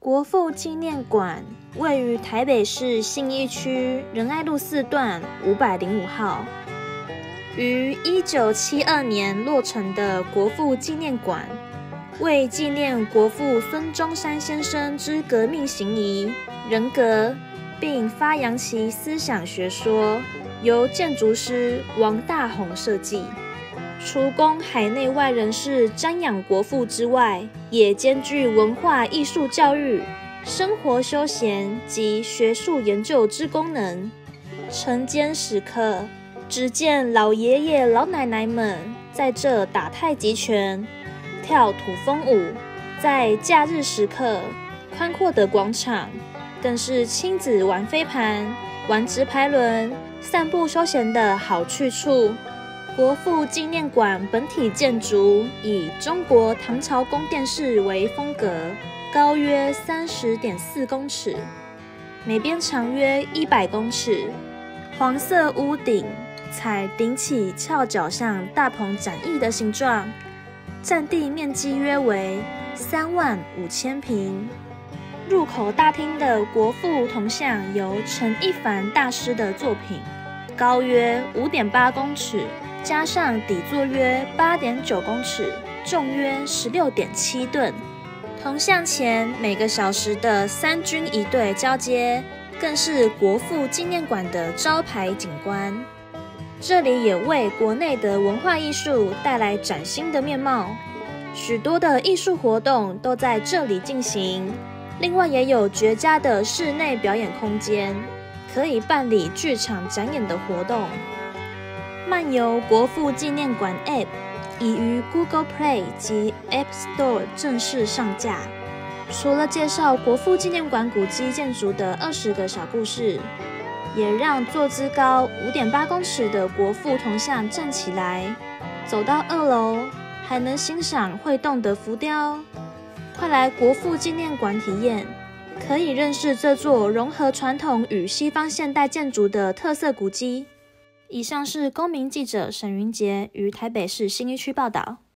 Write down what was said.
国父纪念馆位于台北市信义区仁爱路4段505号。于1972年落成的国父纪念馆，为纪念国父孙中山先生之革命行仪、人格，并发扬其思想学说，由建筑师王大闳设计。除供海内外人士瞻仰国父之外，也兼具文化艺术教育、生活休闲及学术研究之功能。晨间时刻，只见老爷爷老奶奶们在这打太极拳、跳土风舞。在假日时刻，宽阔的广场更是亲子玩飞盘、玩直排轮、散步休闲的好去处。国父纪念馆本体建筑以中国唐朝宫殿式为风格，高约30.4公尺，每边长约100公尺，黄色屋顶采顶起翘角像大鹏展翼的形状，占地面积约为35000平。入口大厅的国父铜像由陈一凡大师的作品，高约5.8公尺，加上底座约8.9公尺，重约16.7吨。铜像前每个小时的3军1队交接，更是国父纪念馆的招牌景观。这里也为国内的文化艺术带来崭新的面貌，许多的艺术活动都在这里进行。另外也有绝佳的室内表演空间，可以办理剧场展演的活动。漫游国父纪念馆 App 已于 Google Play 及 App Store 正式上架。除了介绍国父纪念馆古迹建筑的20个小故事，也让坐姿高5.8公尺的国父铜像站起来，走到2楼还能欣赏会动的浮雕。快来国父纪念馆体验，可以认识这座融合传统与西方现代建筑的特色古迹。以上是公民记者沈云杰于台北市信义区报道。